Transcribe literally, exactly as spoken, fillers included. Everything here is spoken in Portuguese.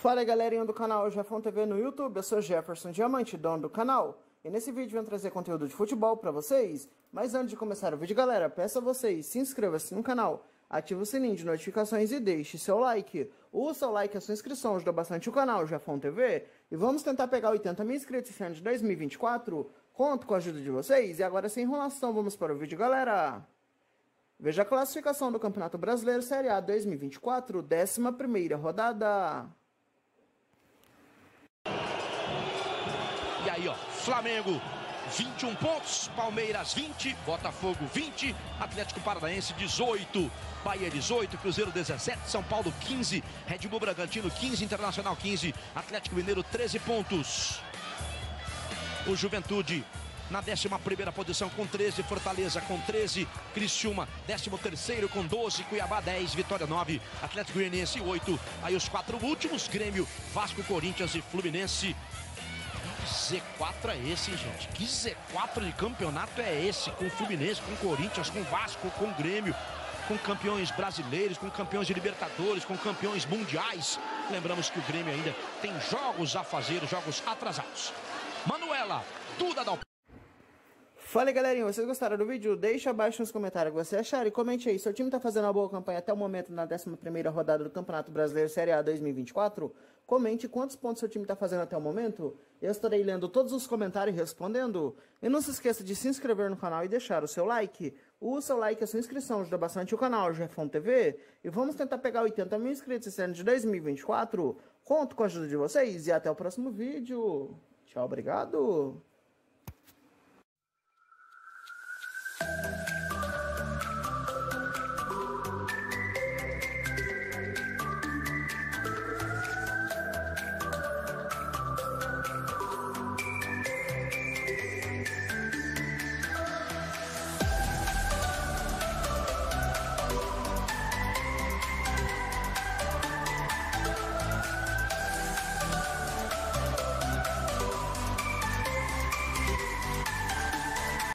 Fala galerinha do canal Jefão T V no YouTube, eu sou Jefferson Diamante, dono do canal. E nesse vídeo eu vou trazer conteúdo de futebol pra vocês. Mas antes de começar o vídeo, galera, peço a vocês, se inscreva-se no canal, ative o sininho de notificações e deixe seu like. O seu like e a sua inscrição ajudam bastante o canal Jefão T V. E vamos tentar pegar oitenta mil inscritos esse ano de dois mil e vinte e quatro. Conto com a ajuda de vocês. E agora sem enrolação, vamos para o vídeo, galera. Veja a classificação do Campeonato Brasileiro Série A dois mil e vinte e quatro, décima primeira rodada. E aí, ó, Flamengo, vinte e um pontos, Palmeiras vinte, Botafogo vinte, Atlético Paranaense dezoito, Bahia dezoito, Cruzeiro dezessete, São Paulo quinze, Red Bull Bragantino quinze, Internacional quinze, Atlético Mineiro treze pontos. O Juventude na décima primeira posição com treze, Fortaleza com treze, Criciúma décimo terceiro com doze, Cuiabá dez, Vitória nove, Atlético Goianiense oito. Aí os quatro últimos, Grêmio, Vasco, Corinthians e Fluminense. Que Z quatro é esse, gente? Que Z quatro de campeonato é esse? Com Fluminense, com Corinthians, com Vasco, com Grêmio, com campeões brasileiros, com campeões de Libertadores, com campeões mundiais. Lembramos que o Grêmio ainda tem jogos a fazer, jogos atrasados. Manuela, Duda da... Fala aí, galerinha, vocês gostaram do vídeo? Deixa abaixo nos comentários o que vocês acharam e comente aí, seu time tá fazendo uma boa campanha até o momento na décima primeira rodada do Campeonato Brasileiro Série A dois mil e vinte e quatro? Comente quantos pontos seu time tá fazendo até o momento. Eu estarei lendo todos os comentários e respondendo. E não se esqueça de se inscrever no canal e deixar o seu like. O seu like e a sua inscrição ajuda bastante o canal Jefão T V. E vamos tentar pegar oitenta mil inscritos esse ano de dois mil e vinte e quatro. Conto com a ajuda de vocês e até o próximo vídeo. Tchau, obrigado.